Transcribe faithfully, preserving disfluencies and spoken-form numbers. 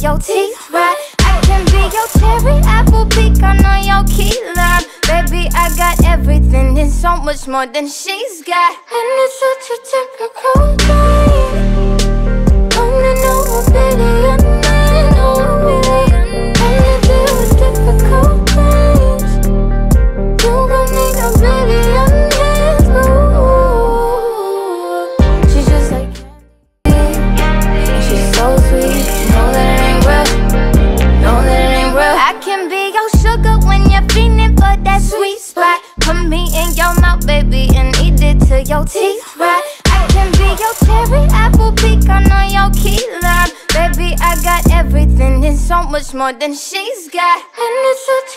your teeth right. I can be your cherry, apple, pecan on your key lime. Baby, I got everything and so much more than she's got. And it's such a typical night. Coming over billion night, over billion night. And you deal with difficult things. You gon' need a billion hands, ooh. She's just like candy, and she's so sweet. You know that it ain't real, know that it ain't real. I can be your sugar when you're feeling for that sweet spot. Put me in your mouth, baby, and eat it till your teeth right. I can be your cherry, apple, pecan on your key lime. Baby, I got everything and so much more than she's got. And it's such